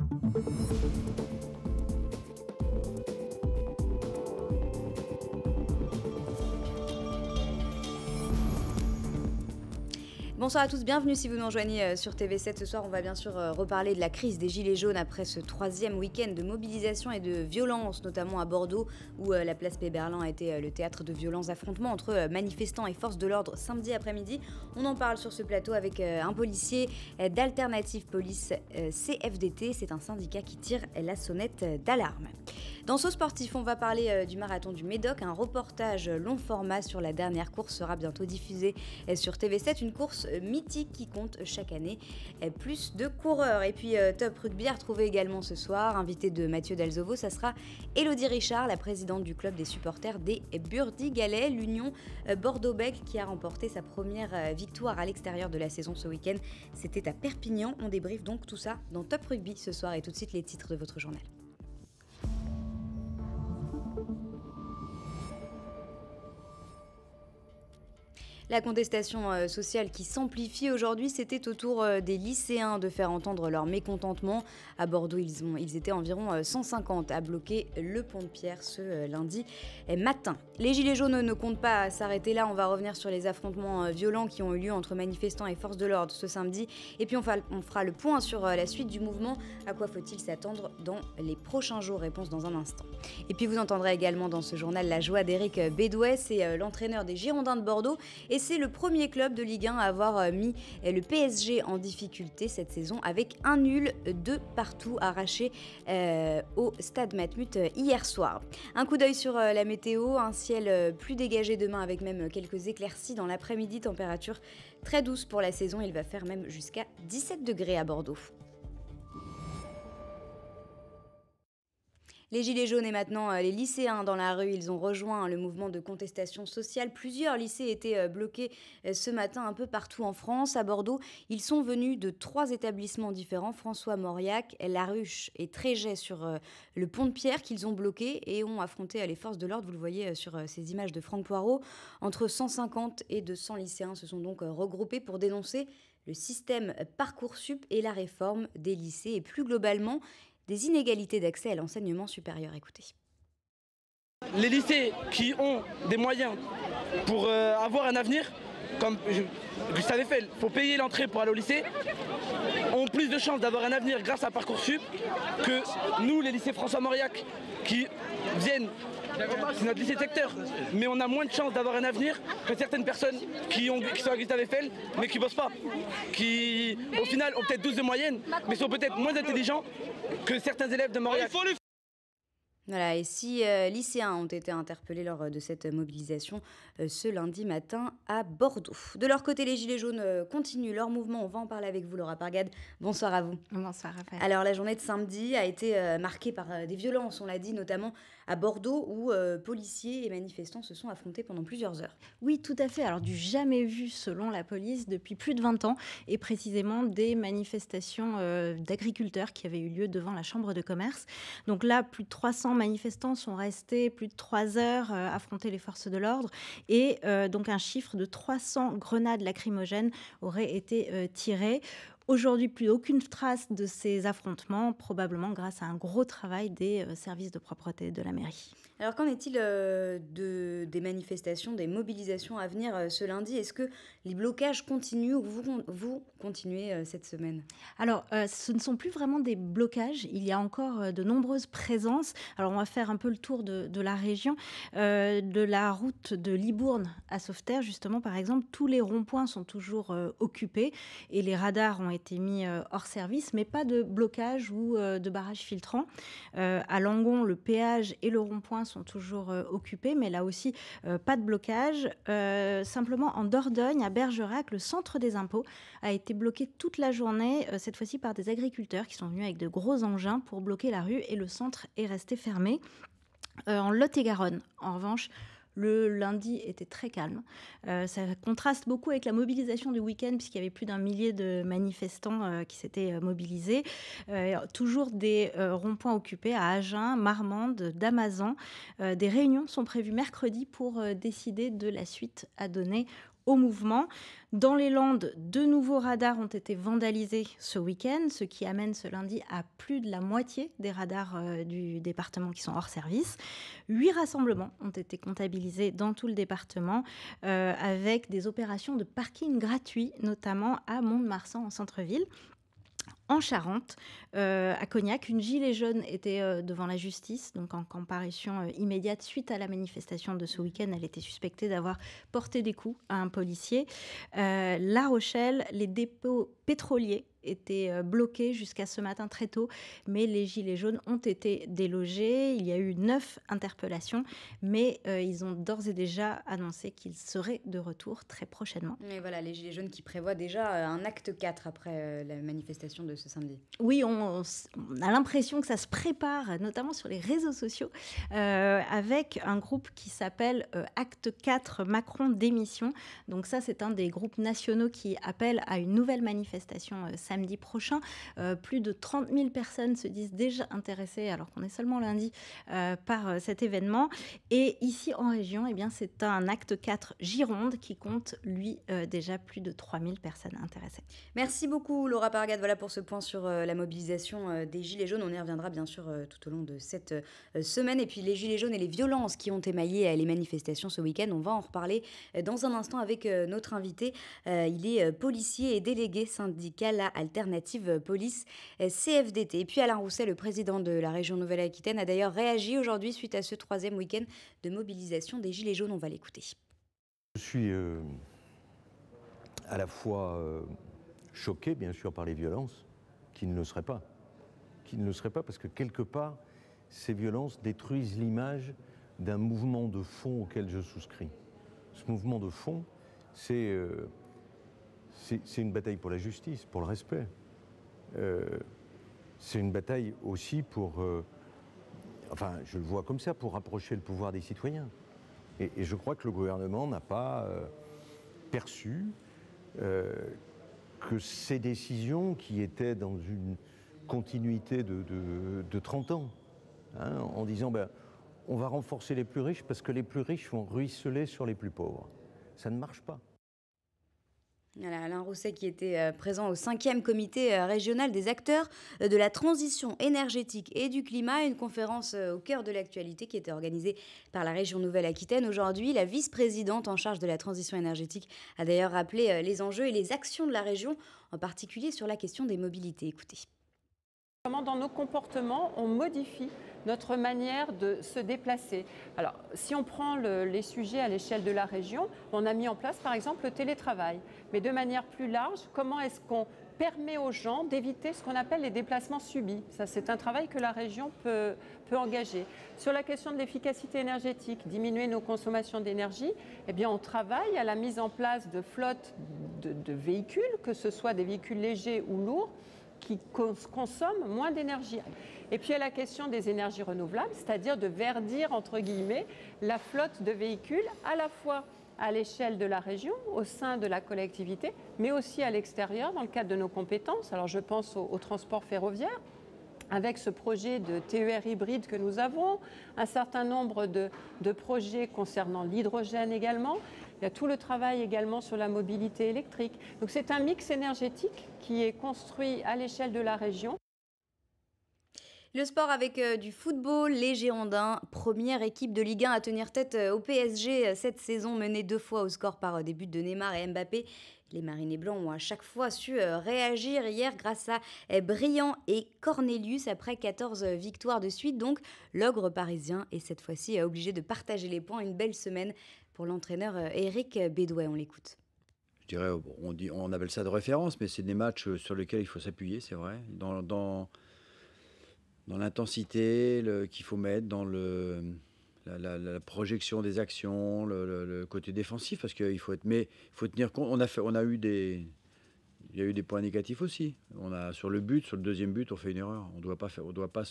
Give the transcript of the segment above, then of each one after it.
Bonsoir à tous, bienvenue si vous nous rejoignez sur TV7. Ce soir, on va bien sûr reparler de la crise des Gilets jaunes après ce troisième week-end de mobilisation et de violence, notamment à Bordeaux, où la place Péberlan a été le théâtre de violents affrontements entre manifestants et forces de l'ordre samedi après-midi. On en parle sur ce plateau avec un policier d'Alternative Police CFDT. C'est un syndicat qui tire la sonnette d'alarme. Dans ce sportif, on va parler du marathon du Médoc. Un reportage long format sur la dernière course sera bientôt diffusé sur TV7. Une course mythique qui compte chaque année plus de coureurs. Et puis Top Rugby à retrouver également ce soir. Invité de Mathieu Dalzovo, ça sera Élodie Richard, la présidente du club des supporters des Burdigalais, l'Union Bordeaux-Bègles, qui a remporté sa première victoire à l'extérieur de la saison ce week-end. C'était à Perpignan. On débriefe donc tout ça dans Top Rugby ce soir et tout de suite les titres de votre journal. La contestation sociale qui s'amplifie aujourd'hui, c'était au tour des lycéens de faire entendre leur mécontentement. À Bordeaux, ils étaient environ 150 à bloquer le pont de Pierre ce lundi matin. Les Gilets jaunes ne comptent pas s'arrêter là. On va revenir sur les affrontements violents qui ont eu lieu entre manifestants et forces de l'ordre ce samedi. Et puis on fera le point sur la suite du mouvement. À quoi faut-il s'attendre dans les prochains jours? Réponse dans un instant. Et puis vous entendrez également dans ce journal la joie d'Éric Bédouet, c'est l'entraîneur des Girondins de Bordeaux. Et c'est le premier club de Ligue 1 à avoir mis le PSG en difficulté cette saison avec un nul de partout arraché au Stade Matmut hier soir. Un coup d'œil sur la météo, un ciel plus dégagé demain avec même quelques éclaircies dans l'après-midi, température très douce pour la saison, il va faire même jusqu'à 17 degrés à Bordeaux. Les Gilets jaunes et maintenant les lycéens dans la rue, ils ont rejoint le mouvement de contestation sociale. Plusieurs lycées étaient bloqués ce matin un peu partout en France. À Bordeaux, ils sont venus de 3 établissements différents, François-Mauriac, La Ruche et Tréget sur le pont de Pierre qu'ils ont bloqué et ont affronté les forces de l'ordre. Vous le voyez sur ces images de Franck Poirot. Entre 150 et 200 lycéens se sont donc regroupés pour dénoncer le système Parcoursup et la réforme des lycées et plus globalement des inégalités d'accès à l'enseignement supérieur. Écoutez. Les lycées qui ont des moyens pour avoir un avenir, comme Gustave Eiffel, il faut payer l'entrée pour aller au lycée, ont plus de chances d'avoir un avenir grâce à Parcoursup que nous, les lycées François-Mauriac, qui viennent, c'est notre lycée secteur, mais on a moins de chances d'avoir un avenir que certaines personnes qui sont à Gustave Eiffel, mais qui bossent pas, qui au final ont peut-être 12 de moyenne, mais sont peut-être moins intelligents que certains élèves de Mauriac. Voilà, et 6 lycéens ont été interpellés lors de cette mobilisation ce lundi matin à Bordeaux. De leur côté, les Gilets jaunes continuent leur mouvement. On va en parler avec vous, Laura Pargade. Bonsoir à vous. Bonsoir, Raphaël. Alors, la journée de samedi a été marquée par des violences, on l'a dit, notamment à Bordeaux, où policiers et manifestants se sont affrontés pendant plusieurs heures. Oui, tout à fait. Alors, du jamais vu, selon la police, depuis plus de 20 ans, et précisément des manifestations d'agriculteurs qui avaient eu lieu devant la Chambre de commerce. Donc là, plus de 300 manifestants sont restés plus de 3 heures à affronter les forces de l'ordre et donc un chiffre de 300 grenades lacrymogènes aurait été tiré. Aujourd'hui, plus aucune trace de ces affrontements, probablement grâce à un gros travail des services de propreté de la mairie. Alors, qu'en est-il des manifestations, des mobilisations à venir ce lundi? Est-ce que les blocages continuent ou vous continuez cette semaine? Alors, ce ne sont plus vraiment des blocages. Il y a encore de nombreuses présences. Alors, on va faire un peu le tour de la région. De la route de Libourne à Sauveterre, justement, par exemple, tous les ronds-points sont toujours occupés et les radars ont été mis hors service, mais pas de blocage ou de barrage filtrant. À Langon, le péage et le rond-point sont toujours occupés, mais là aussi, pas de blocage. Simplement, en Dordogne, à Bergerac, le centre des impôts a été bloqué toute la journée, cette fois-ci par des agriculteurs qui sont venus avec de gros engins pour bloquer la rue et le centre est resté fermé. En Lot-et-Garonne, en revanche, le lundi était très calme. Ça contraste beaucoup avec la mobilisation du week-end puisqu'il y avait plus d'1 millier de manifestants qui s'étaient mobilisés. Toujours des ronds-points occupés à Agen, Marmande, Damazan. Des réunions sont prévues mercredi pour décider de la suite à donner au mouvement. Dans les Landes, 2 nouveaux radars ont été vandalisés ce week-end, ce qui amène ce lundi à plus de la moitié des radars du département qui sont hors service. 8 rassemblements ont été comptabilisés dans tout le département avec des opérations de parking gratuit, notamment à Mont-de-Marsan en centre-ville. En Charente, à Cognac, une gilet jaune était devant la justice, donc en comparution immédiate suite à la manifestation de ce week-end. Elle était suspectée d'avoir porté des coups à un policier. La Rochelle, les dépôts pétroliers étaient bloqués jusqu'à ce matin très tôt, mais les gilets jaunes ont été délogés. Il y a eu 9 interpellations, mais ils ont d'ores et déjà annoncé qu'ils seraient de retour très prochainement. Et voilà, les gilets jaunes qui prévoient déjà un acte 4 après la manifestation de ce samedi. Oui, on a l'impression que ça se prépare, notamment sur les réseaux sociaux, avec un groupe qui s'appelle Acte 4 Macron démission. Donc ça, c'est un des groupes nationaux qui appelle à une nouvelle manifestation samedi prochain. Plus de 30 000 personnes se disent déjà intéressées, alors qu'on est seulement lundi, par cet événement. Et ici, en région, eh bien, c'est un Acte 4 Gironde qui compte, lui, déjà plus de 3 000 personnes intéressées. Merci beaucoup, Laura Pargade. Voilà pour ce point sur la mobilisation des Gilets jaunes. On y reviendra bien sûr tout au long de cette semaine. Et puis les Gilets jaunes et les violences qui ont émaillé les manifestations ce week-end, on va en reparler dans un instant avec notre invité. Il est policier et délégué syndical à Alternative Police CFDT. Et puis Alain Rousset, le président de la région Nouvelle-Aquitaine, a d'ailleurs réagi aujourd'hui suite à ce 3e week-end de mobilisation des Gilets jaunes. On va l'écouter. Je suis à la fois choqué, bien sûr, par les violences, qui ne le seraient pas. Qui ne le seraient pas parce que, quelque part, ces violences détruisent l'image d'un mouvement de fond auquel je souscris. Ce mouvement de fond, c'est une bataille pour la justice, pour le respect. C'est une bataille aussi pour, enfin, je le vois comme ça, pour rapprocher le pouvoir des citoyens. Et je crois que le gouvernement n'a pas perçu que ces décisions qui étaient dans une continuité de 30 ans, hein, en disant on va renforcer les plus riches parce que les plus riches vont ruisseler sur les plus pauvres. Ça ne marche pas. Voilà, Alain Rousset qui était présent au 5e comité régional des acteurs de la transition énergétique et du climat, une conférence au cœur de l'actualité qui était organisée par la région Nouvelle-Aquitaine. Aujourd'hui, la vice-présidente en charge de la transition énergétique a d'ailleurs rappelé les enjeux et les actions de la région, en particulier sur la question des mobilités. Écoutez. Comment dans nos comportements, on modifie notre manière de se déplacer. Alors, si on prend les sujets à l'échelle de la région, on a mis en place par exemple le télétravail. Mais de manière plus large, comment est-ce qu'on permet aux gens d'éviter ce qu'on appelle les déplacements subis? Ça, c'est un travail que la région peut engager. Sur la question de l'efficacité énergétique, diminuer nos consommations d'énergie, eh bien, on travaille à la mise en place de flottes de véhicules, que ce soit des véhicules légers ou lourds, qui consomment moins d'énergie. Et puis, il y a la question des énergies renouvelables, c'est-à-dire de verdir, entre guillemets, la flotte de véhicules, à la fois à l'échelle de la région, au sein de la collectivité, mais aussi à l'extérieur, dans le cadre de nos compétences. Alors, je pense au transport ferroviaire, avec ce projet de TER hybride que nous avons, un certain nombre de projets concernant l'hydrogène également. Il y a tout le travail également sur la mobilité électrique. Donc c'est un mix énergétique qui est construit à l'échelle de la région. Le sport avec du football, les Girondins, première équipe de Ligue 1 à tenir tête au PSG cette saison, menée 2 fois au score par des buts de Neymar et Mbappé. Les Marinés Blancs ont à chaque fois su réagir hier grâce à Briand et Cornelius après 14 victoires de suite. Donc l'ogre parisien est cette fois-ci obligé de partager les points. Une belle semaine pour l'entraîneur Éric Bédouet. On l'écoute. Je dirais, on appelle ça de référence, mais c'est des matchs sur lesquels il faut s'appuyer, c'est vrai. Dans l'intensité qu'il faut mettre, dans la projection des actions, le côté défensif, parce qu'il faut être. Mais il faut tenir compte. Il y a eu des points négatifs aussi. Sur le deuxième but, on fait une erreur. On doit pas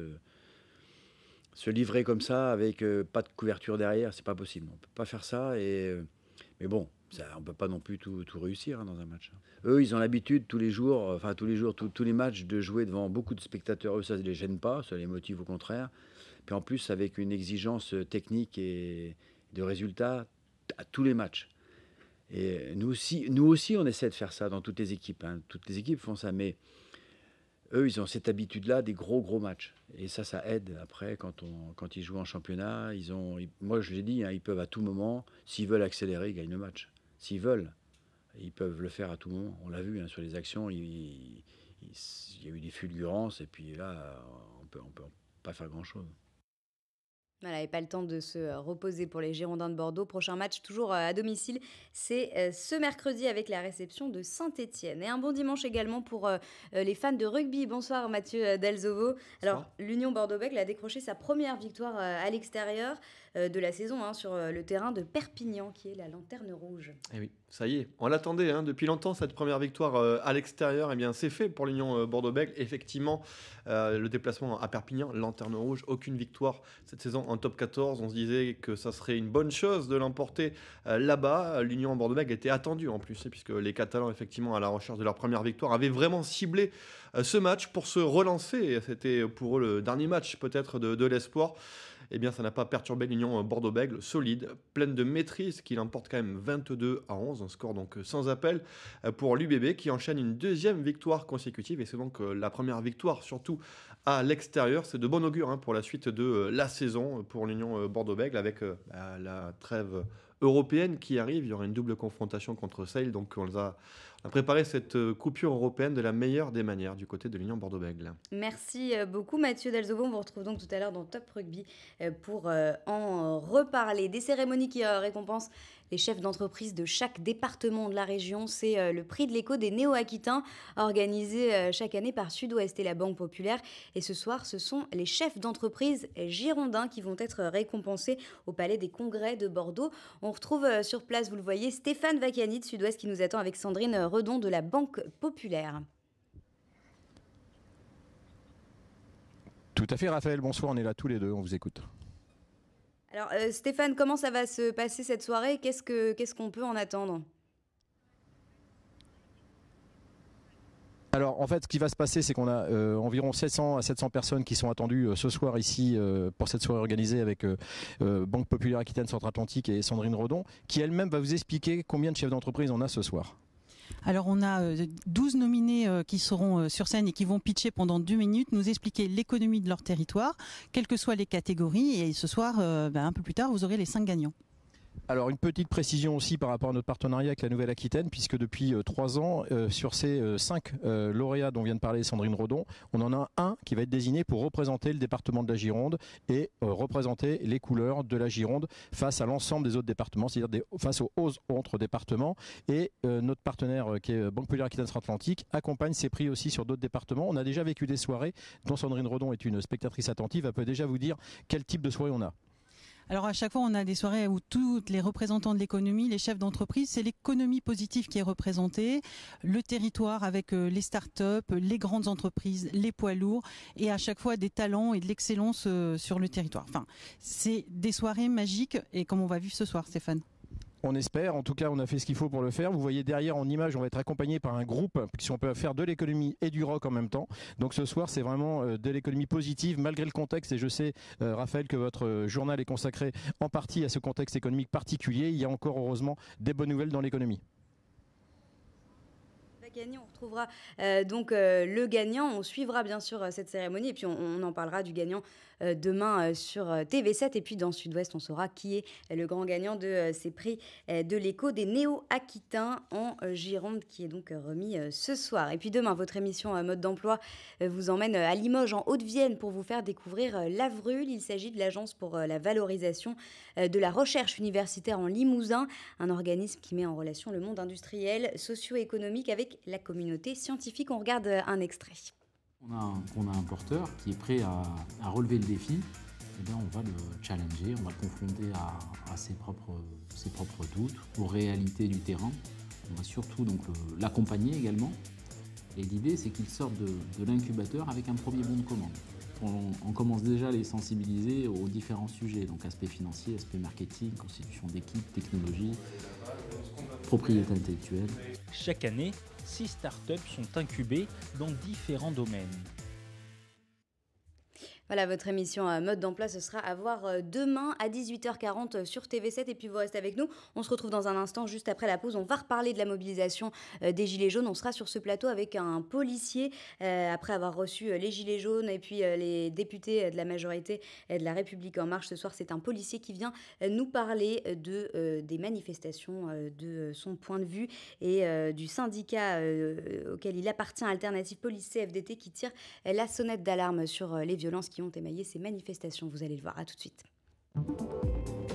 se livrer comme ça avec pas de couverture derrière. C'est pas possible. On peut pas faire ça. Mais bon, on peut pas non plus tout réussir dans un match. Eux, ils ont l'habitude tous les jours, tous les matchs, de jouer devant beaucoup de spectateurs. Eux, ça ne les gêne pas, ça les motive au contraire. Puis en plus, avec une exigence technique et de résultats à tous les matchs. Et nous aussi, on essaie de faire ça dans toutes les équipes. Hein. Toutes les équipes font ça, mais eux, ils ont cette habitude-là des gros matchs. Et ça aide après quand ils jouent en championnat. Moi, je l'ai dit, hein, ils peuvent à tout moment, s'ils veulent accélérer, ils gagnent le match. S'ils veulent, ils peuvent le faire à tout moment. On l'a vu hein, sur les actions, il y a eu des fulgurances, et puis là, on peut pas faire grand-chose. Voilà, et pas le temps de se reposer pour les Girondins de Bordeaux. Prochain match toujours à domicile, c'est ce mercredi avec la réception de Saint-Étienne. Et un bon dimanche également pour les fans de rugby. Bonsoir Mathieu Delzovo. Alors, l'Union Bordeaux-Bègles a décroché sa première victoire à l'extérieur de la saison hein, sur le terrain de Perpignan, qui est la lanterne rouge. Et oui, ça y est, on l'attendait hein, depuis longtemps cette première victoire à l'extérieur. Eh bien, c'est fait pour l'Union Bordeaux-Bègles. Effectivement, le déplacement à Perpignan, lanterne rouge, aucune victoire cette saison en top 14. On se disait que ça serait une bonne chose de l'emporter là-bas. L'Union Bordeaux-Bègles était attendue en plus, puisque les Catalans, effectivement, à la recherche de leur première victoire, avaient vraiment ciblé ce match pour se relancer. C'était pour eux le dernier match peut-être de l'espoir. Eh bien, ça n'a pas perturbé l'Union Bordeaux-Bègles, solide, pleine de maîtrise, qui l'emporte quand même 22-11, un score donc sans appel pour l'UBB, qui enchaîne une deuxième victoire consécutive, et c'est donc la première victoire, surtout à l'extérieur. C'est de bon augure hein, pour la suite de la saison pour l'Union Bordeaux-Bègles, avec la trêve européenne qui arrive. Il y aura une double confrontation contre Sale, donc on a préparé cette coupure européenne de la meilleure des manières du côté de l'Union Bordeaux-Bègles. Merci beaucoup Mathieu Delzovo. On vous retrouve donc tout à l'heure dans Top Rugby pour en reparler. Des cérémonies qui récompensent les chefs d'entreprise de chaque département de la région. C'est le prix de l'écho des Néo-Aquitains organisé chaque année par Sud-Ouest et la Banque Populaire. Et ce soir, ce sont les chefs d'entreprise girondins qui vont être récompensés au Palais des Congrès de Bordeaux. On retrouve sur place, vous le voyez, Stéphane Vacani de Sud-Ouest qui nous attend avec Sandrine Redon de la Banque Populaire. Tout à fait Raphaël, bonsoir, on est là tous les deux, on vous écoute. Alors Stéphane, comment ça va se passer cette soirée ? Qu'est-ce qu'on peut en attendre ? Alors en fait ce qui va se passer c'est qu'on a environ 700 à 700 personnes qui sont attendues ce soir ici pour cette soirée organisée avec Banque Populaire Aquitaine Centre-Atlantique et Sandrine Redon qui elle-même va vous expliquer combien de chefs d'entreprise on a ce soir. Alors on a 12 nominés qui seront sur scène et qui vont pitcher pendant 2 minutes, nous expliquer l'économie de leur territoire, quelles que soient les catégories. Et ce soir, un peu plus tard, vous aurez les 5 gagnants. Alors une petite précision aussi par rapport à notre partenariat avec la Nouvelle-Aquitaine, puisque depuis 3 ans, sur ces 5 lauréats dont vient de parler Sandrine Redon, on en a un qui va être désigné pour représenter le département de la Gironde et représenter les couleurs de la Gironde face à l'ensemble des autres départements, c'est-à-dire face aux autres départements. Et notre partenaire qui est Banque Populaire Aquitaine Atlantique accompagne ces prix aussi sur d'autres départements. On a déjà vécu des soirées dont Sandrine Redon est une spectatrice attentive, elle peut déjà vous dire quel type de soirée on a. Alors à chaque fois, on a des soirées où tous les représentants de l'économie, les chefs d'entreprise, c'est l'économie positive qui est représentée, le territoire avec les start-up, les grandes entreprises, les poids lourds, et à chaque fois des talents et de l'excellence sur le territoire. Enfin, c'est des soirées magiques, et comme on va vivre ce soir, Stéphane. On espère, en tout cas on a fait ce qu'il faut pour le faire. Vous voyez derrière en image, on va être accompagné par un groupe qui on peut faire de l'économie et du rock en même temps. Donc ce soir c'est vraiment de l'économie positive malgré le contexte, et je sais Raphaël que votre journal est consacré en partie à ce contexte économique particulier. Il y a encore heureusement des bonnes nouvelles dans l'économie. On retrouvera donc le gagnant, on suivra bien sûr cette cérémonie et puis on en parlera du gagnant demain sur TV7 et puis dans Sud-Ouest on saura qui est le grand gagnant de ces prix de l'écho des Néo-Aquitains en Gironde qui est donc remis ce soir. Et puis demain votre émission Mode d'emploi vous emmène à Limoges en Haute-Vienne pour vous faire découvrir l'Avrul. Il s'agit de l'Agence pour la valorisation de la recherche universitaire en Limousin, un organisme qui met en relation le monde industriel, socio-économique avec la communauté scientifique. On regarde un extrait. On a un porteur qui est prêt à relever le défi. Eh bien, on va le challenger, on va le confronter à ses propres doutes, aux réalités du terrain. On va surtout donc l'accompagner également. Et l'idée, c'est qu'il sorte de l'incubateur avec un premier bon de commande. On commence déjà à les sensibiliser aux différents sujets, donc aspect financier, aspect marketing, constitution d'équipe, technologie, propriété intellectuelle. Chaque année, 6 startups sont incubées dans différents domaines. Voilà, votre émission Mode d'emploi, ce sera à voir demain à 18h40 sur TV7. Et puis vous restez avec nous. On se retrouve dans un instant, juste après la pause. On va reparler de la mobilisation des Gilets jaunes. On sera sur ce plateau avec un policier, après avoir reçu les Gilets jaunes et puis les députés de la majorité de La République En Marche. Ce soir, c'est un policier qui vient nous parler des manifestations, de son point de vue et du syndicat auquel il appartient, Alternative Police CFDT, qui tire la sonnette d'alarme sur les violences qui ont émaillé ces manifestations. Vous allez le voir, à tout de suite.